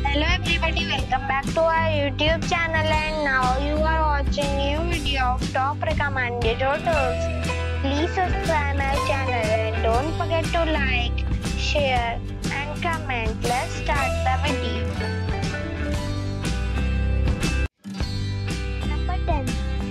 Hello everybody, welcome back to our YouTube channel, and now you are watching new video of top recommended hotels. Please subscribe my channel and don't forget to like, share and comment. Let's start the video. Number 10.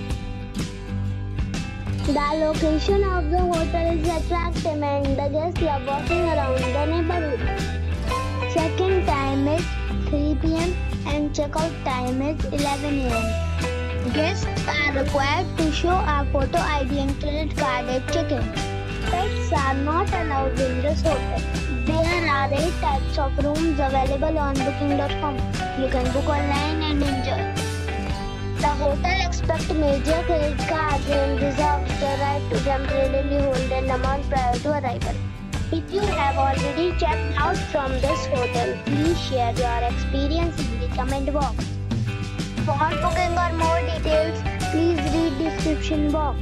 The location of the hotel is attractive and the guests love walking around the neighborhood. Check-in time is 3 p.m. and check-out time is 11 a.m. Guests are required to show a photo ID and credit card at check-in. Pets are not allowed in this hotel. There are 8 types of rooms available on booking.com. You can book online and enjoy. The hotel expects major credit cards and reserves the right to temporarily hold an amount prior to arrival. If you have already checked out from this hotel, please share your experience in the comment box. For booking or more details, please read description box.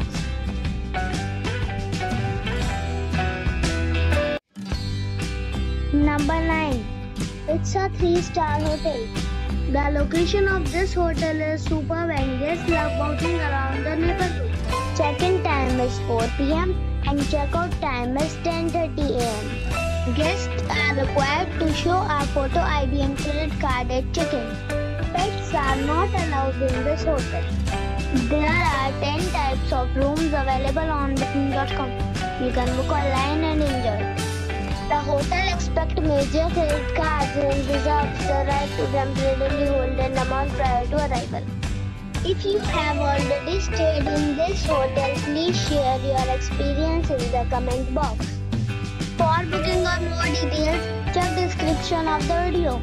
Number 9. It's a 3-star hotel. The location of this hotel is superb and guests love walking around the neighborhood. Check-in time is 4 p.m. and check-out time is 10:30 a.m. Guests are required to show a photo ID and credit card at check-in. Pets are not allowed in this hotel. There are 10 types of rooms available on booking.com. You can book online and enjoy. The hotel expects major credit cards and reserves the right to temporarily hold an amount prior to arrival. If you have already stayed in this hotel, please share your experience in the comment box. For booking or more details, check description of the video.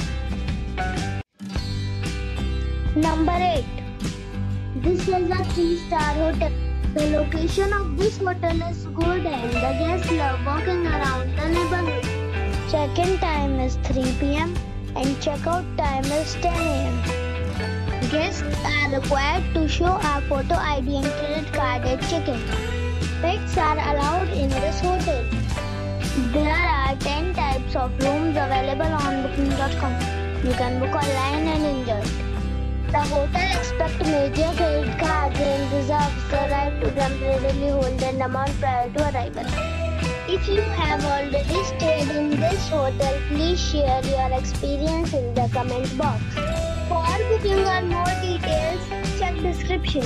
Number 8. This is a 3-star hotel. The location of this hotel is good and the guests love walking around the neighborhood. Check-in time is 3 p.m. and check-out time is 10 a.m. Guests are required to show a photo ID and credit card at check-in. Pets are allowed in this hotel. There are 10 types of rooms available on booking.com. You can book online and enjoy. The hotel expects major credit cards and reserves the right to temporarily hold an amount prior to arrival. If you have already stayed in this hotel, please share your experience in the comment box. For booking or more details, check description.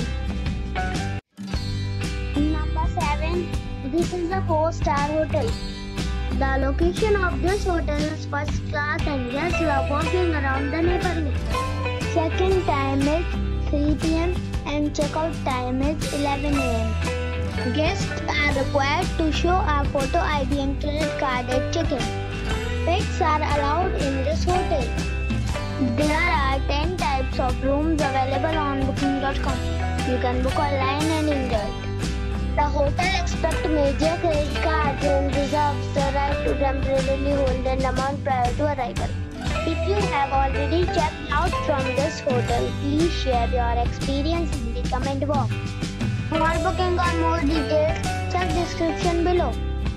Number 7. This is a 4-star hotel. The location of this hotel is first class and guests love walking around the neighborhood. Check-in time is 3 p.m. and check-out time is 11 a.m. Guests are required to show a photo ID and credit card at check-in. Pets are allowed in this hotel. There are 10 types of rooms available on booking.com. You can book online and enjoy. The hotel expects major credit cards and reserves the right to temporarily hold an amount prior to arrival. If you have already checked out from this hotel, please share your experience in the comment box. For booking or more details, check description below.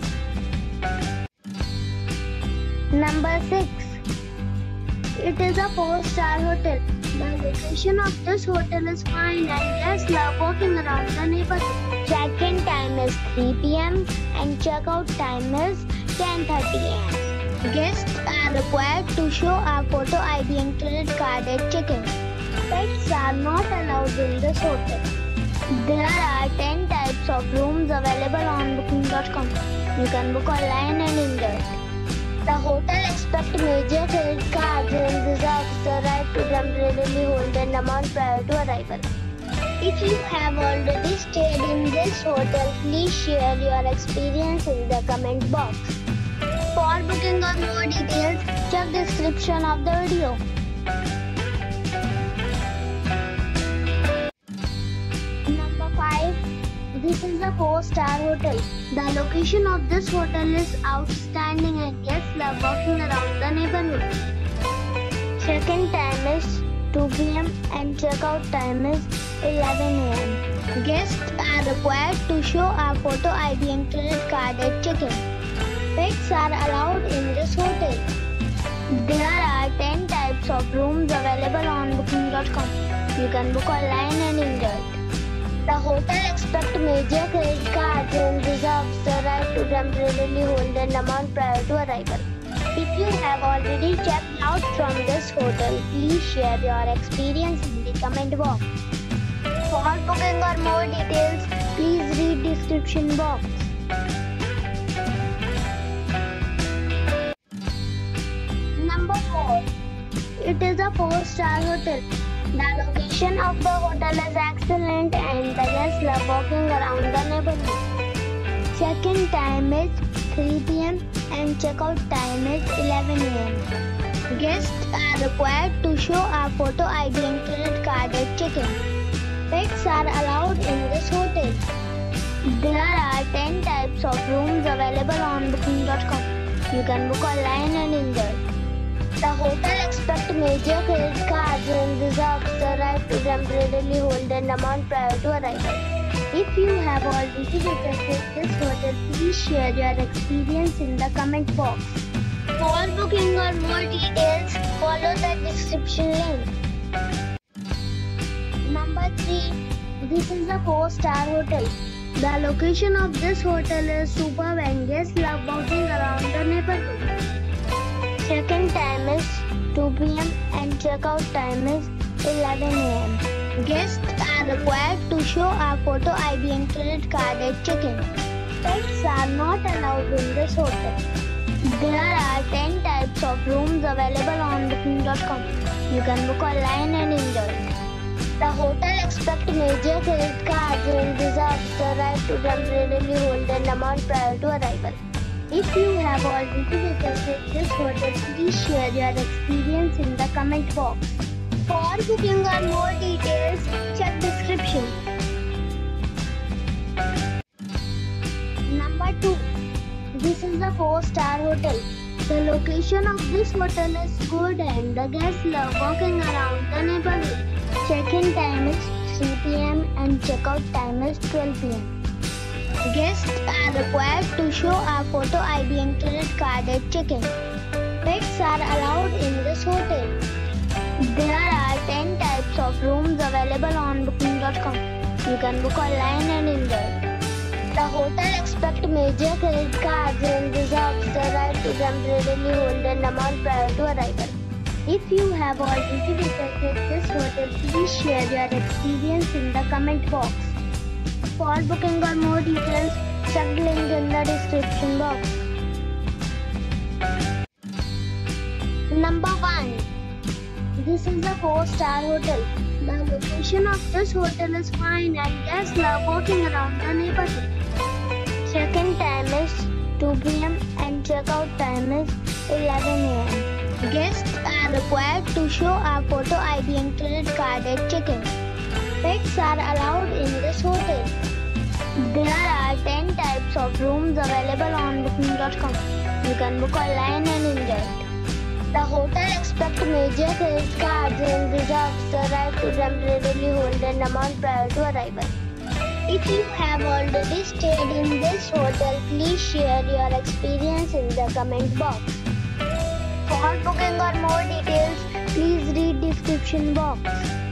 Number 6. It is a 4-star hotel. The location of this hotel is fine and guests love walking around the neighborhood. Check-in time is 3 p.m. and check-out time is 10:30 a.m. Guests are required to show a photo ID and credit card at check-in. Pets are not allowed in this hotel. There are 10 types of rooms available on booking.com. You can book online and enjoy. The hotel expects major credit cards and reserves the right to temporarily hold an amount prior to arrival. If you have already stayed in this hotel, please share your experience in the comment box. For booking or more details, check description of the video. Number 5. This is a 4-star hotel. The location of this hotel is outstanding and guests love walking around the neighborhood. Check-in time is 2 p.m. and check-out time is 11 a.m. Guests are required to show a photo ID and credit card at check-in. Pets are allowed in this hotel. There are 10 types types of rooms available on booking.com. You can book online and enjoy it. The hotel expects major credit cards and reserves the right to temporarily hold an amount prior to arrival. If you have already checked out from this hotel, please share your experience in the comment box. For booking or more details, please read description box. Number 4. It is a 4-star hotel. The location of the hotel is excellent and the guests love walking around the neighborhood. Check-in time is 3 p.m. and check-out time is 11 a.m. Guests are required to show a photo ID and credit card at check-in. Pets are allowed in this hotel. There are 10 types of rooms available on booking.com. You can book online and enjoy it. The hotel expects major credit cards and reserves the right to temporarily hold an amount prior to arrival. If you have already visited this hotel, please share your experience in the comment box. For booking or more details, follow the description link. Number 3. This is a 4-star hotel. The location of this hotel is superb and guests love walking around the neighborhood. Check-in time is 2 p.m. and check-out time is 11 a.m. Guests are required to show a photo ID and credit card at check-in. Pets are not allowed in this hotel. There are 10 types of rooms available on booking.com. You can book online and enjoy it. The hotel expects major credit cards and reserves the right to temporarily hold an amount prior to arrival. If you have already visited this hotel, please share your experience in the comment box. For booking or more details, check description. Number 2. This is a 4-star hotel. The location of this hotel is good and the guests love walking around the neighborhood. Check-in time is 3 p.m. and check-out time is 12 p.m. Guests are required to show a photo ID and credit card at check-in. Pets are allowed in this hotel. There are 10 types of rooms available on booking.com. You can book online and enjoy it. The hotel expects major credit cards and reserves the right to temporarily hold an amount prior to arrival. If you have already visited this hotel, please share your experience in the comment box. For booking or more details, check the link in the description box. Number 1. This is a 4-star hotel. The location of this hotel is fine and guests love walking around the neighborhood. Check-in time is 2 p.m. and check-out time is 11 a.m. Guests are required to show a photo ID and credit card at check-in. Pets are allowed in this hotel. There are 10 types of rooms available on booking.com. You can book online and enjoy it. The hotel expects major credit cards and reserves the right to temporarily hold an amount prior to arrival. If you have already stayed in this hotel, please share your experience in the comment box. For booking or more details, please read description box.